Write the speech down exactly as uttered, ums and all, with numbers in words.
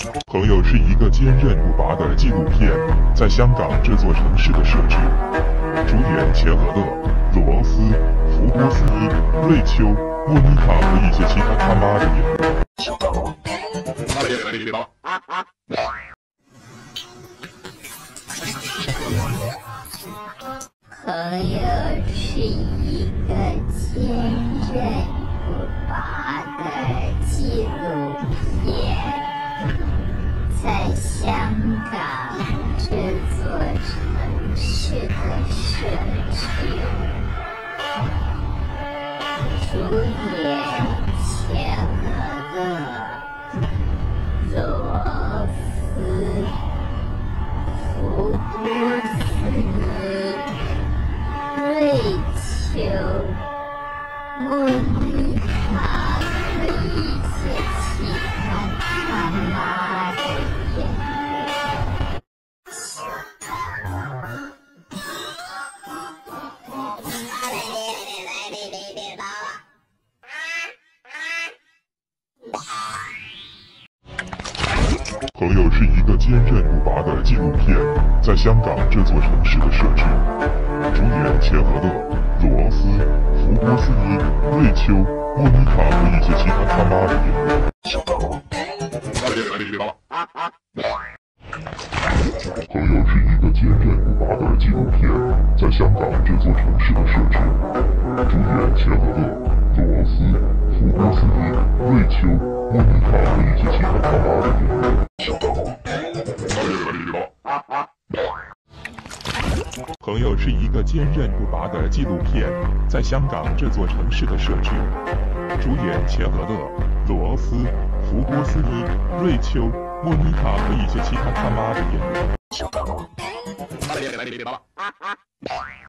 朋友是一个坚韧不拔的纪录片，在香港这座城市的设置。主演钱和乐、罗王斯、福波斯伊、瑞秋、莫妮卡和一些其他他妈的演员。 朋友是一个坚韧不拔的纪录片，在香港这座城市的设置。主演钱和乐、罗斯、福波斯尼、瑞秋、莫妮卡和一些其他他妈的演员。 朋友是一个坚韧不拔的纪录片，在香港这座城市的设置。主演钱和乐、罗王斯、福波斯伊、瑞秋、莫妮卡和一些其他他妈的演员。朋友是一个坚韧不拔的纪录片，在香港这座城市的设置。主演钱和乐、罗王斯、福波斯伊、瑞秋、莫妮卡和一些其他他妈的演员。朋友是一个坚韧不拔的纪录片，在香港这座城市的设置。主演钱和乐、罗王斯、福波斯伊、瑞秋、莫妮卡和一些其他他妈的演员。